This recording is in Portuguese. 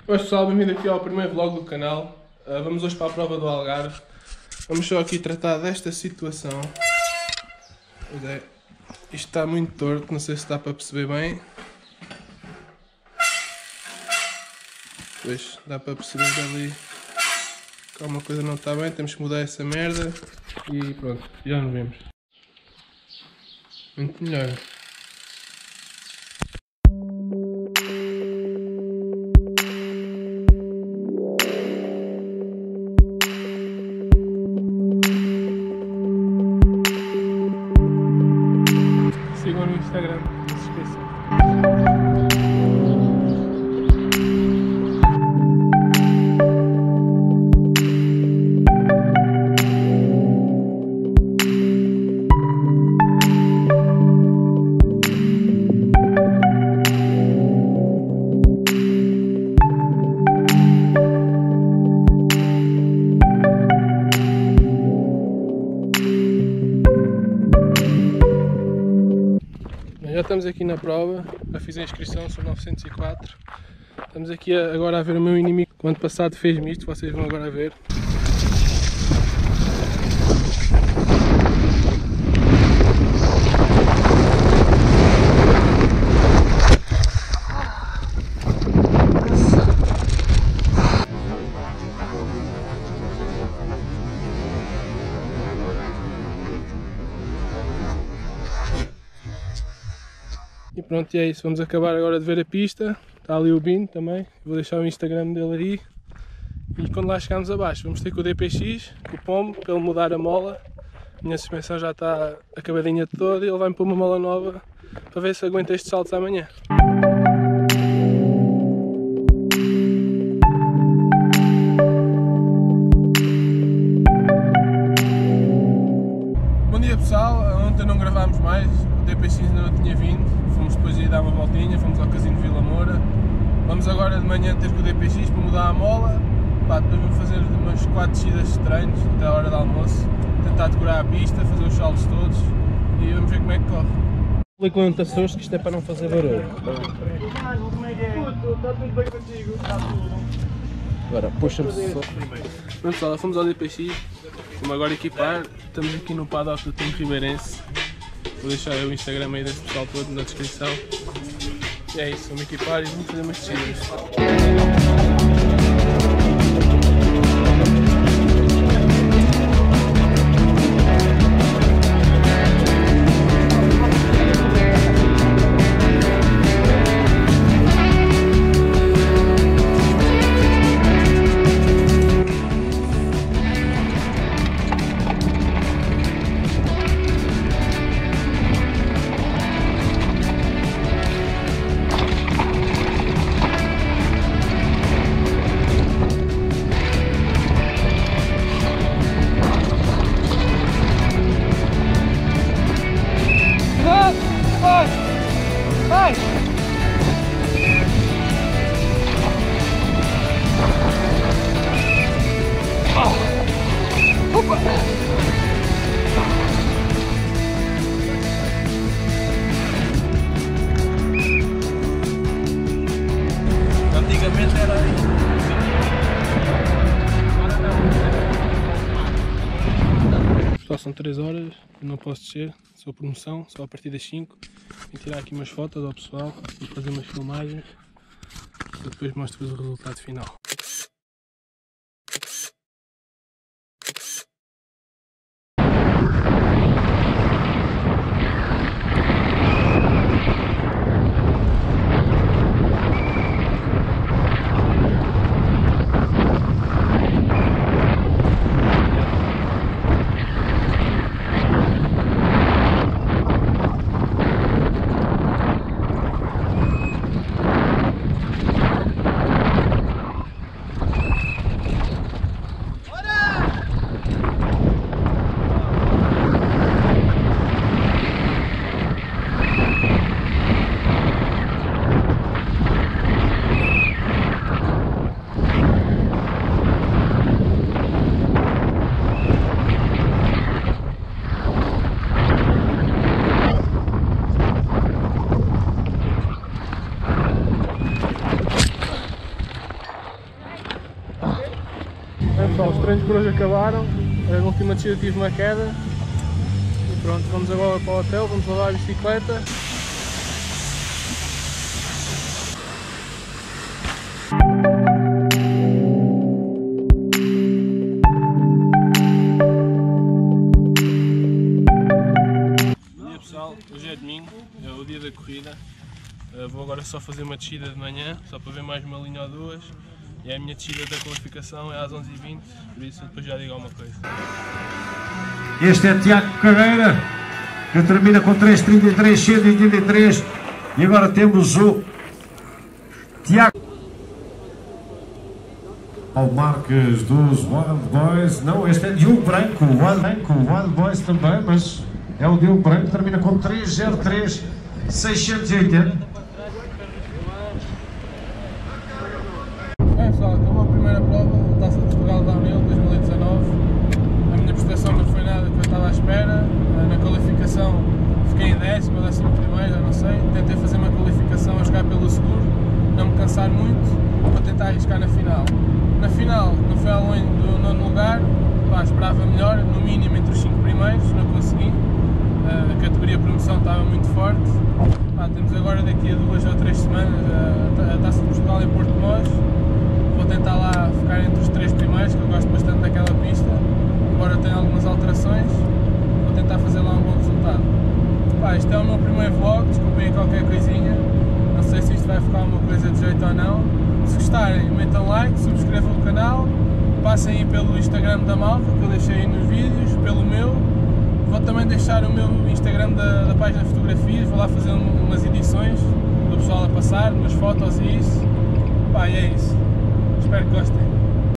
Oi pessoal, bem-vindo aqui ao primeiro vlog do canal. Vamos hoje para a prova do Algarve. Vamos só aqui tratar desta situação. Pois é, isto está muito torto, não sei se dá para perceber bem. Pois, dá para perceber ali que alguma coisa não está bem, temos que mudar essa merda e pronto, já nos vemos. Muito melhor. Sigam no Instagram, não se esqueçam. Já estamos aqui na prova, já fiz a inscrição, são 904. Estamos aqui agora a ver o meu inimigo, que o ano passado fez-me isto, vocês vão agora ver. E pronto, e é isso, vamos acabar agora de ver a pista. Está ali o Bino também, vou deixar o Instagram dele ali. E quando lá chegarmos abaixo vamos ter com o DPX, com o pombo, para ele mudar a mola. A minha suspensão já está acabadinha toda e ele vai-me pôr uma mola nova para ver se aguenta estes saltos amanhã. Bom dia pessoal, ontem não gravámos mais, o DPX ainda não tinha vindo, fomos depois ir dar uma voltinha, fomos ao Casino de Vila Moura. Vamos agora de manhã ter com o DPX para mudar a mola, pá, depois vamos fazer umas 4 descidas de treinos até a hora do almoço, tentar decorar a pista, fazer os saltos todos e vamos ver como é que corre. Falei com o Açores que isto é para não fazer barulho. Está tudo bem contigo? Está tudo. Agora puxa-me só. Pronto pessoal, fomos ao DPX, vamos agora equipar, estamos aqui no paddock do time ribeirense. Vou deixar o Instagram aí desse pessoal todo na descrição. E é isso, vamos equipar e vamos fazer umas descidas. Antigamente era aí. Pessoal, são 3 horas, não posso descer, sou promoção, só a partir das 5. Vou tirar aqui umas fotos ao pessoal e fazer umas filmagens. Eu depois mostro-vos o resultado final. Pessoal, os treinos por hoje acabaram. Na última descida tive uma queda. E pronto, vamos agora para o hotel, vamos lavar a bicicleta. Bom dia pessoal, hoje é domingo, é o dia da corrida. Vou agora só fazer uma descida de manhã, só para ver mais uma linha ou duas. E a minha descida da qualificação é às 11h20, por isso depois já digo alguma coisa. Este é Tiago Carreira, que termina com 3:33, 183. E agora temos o Tiago. Ao Marques dos Wild Boys. Não, este é Diogo Branco, Wild Boys também, mas é o Diogo Branco, termina com 3:03, 680. Bem pessoal, acabou a primeira prova da Taça de Portugal Downhill 2019. A minha prestação não foi nada que eu estava à espera. Na qualificação fiquei em 10º, 11º, já não sei. Tentei fazer uma qualificação a jogar pelo seguro, não me cansar muito, para tentar arriscar na final. Na final não foi além do 9º lugar, esperava melhor, no mínimo entre os 5 primeiros, não consegui. A categoria promoção estava muito forte. Temos agora daqui a 2 ou 3 semanas a Taça de Portugal em Porto Mós. Vou tentar lá ficar entre os 3 primeiros, que eu gosto bastante daquela pista, embora tenha algumas alterações, vou tentar fazer lá um bom resultado. Este é o meu primeiro vlog, desculpem qualquer coisinha, não sei se isto vai ficar uma coisa de jeito ou não. Se gostarem, metam like, subscrevam o canal, passem aí pelo Instagram da malta, que eu deixei aí nos vídeos, pelo meu. Vou também deixar o meu Instagram da página de fotografias, vou lá fazer umas edições do pessoal a passar, umas fotos e isso. E é isso. Espero que gostem.